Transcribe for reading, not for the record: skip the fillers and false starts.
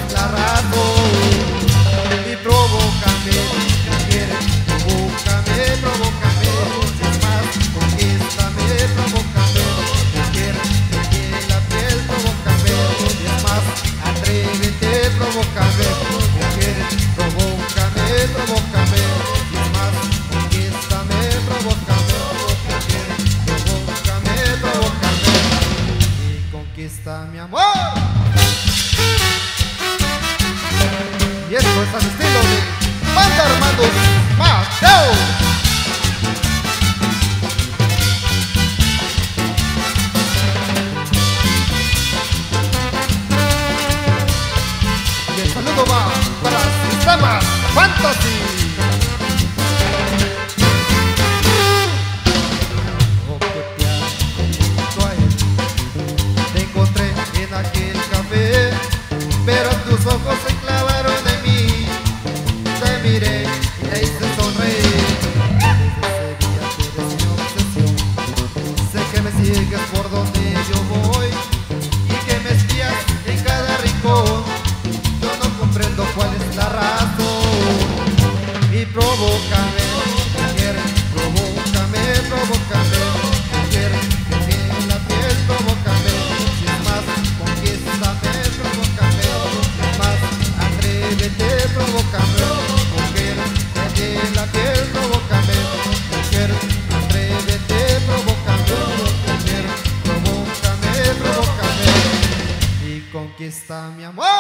es la razón. Y provócame, mujer, provócame, provócame. Si es más, conquístame, provócame, mujer, de la piel, provócame. Si es más, atrévete, provócame, mujer, provócame, provócame. Si es más, conquístame, provócame, mujer, provócame, provócame. Y conquista mi amor. Y esto es al estilo de Banda Hermanos Mateo. Y el saludo va para Sistemas Fantasy. Oh, qué piano a él. Te encontré en aquel café, pero tus ojos se clavaron en mí. Te miré y te hice sonreír. Desde ese día tú eres mi obsesión. Sé que me sigues por donde yo voy y que me espías en cada rincón. Yo no comprendo cuál es la razón. Y provócame, mujer, provócame, provócame, mujer, que tiene la piel, provócame. Si es más, conquístame, provócame. Si es más, atrévete, provócame, mujer, que tiene la piel, provócame. Mujer, atrévete, provócame, mujer, provócame, provócame. Y conquista mi amor.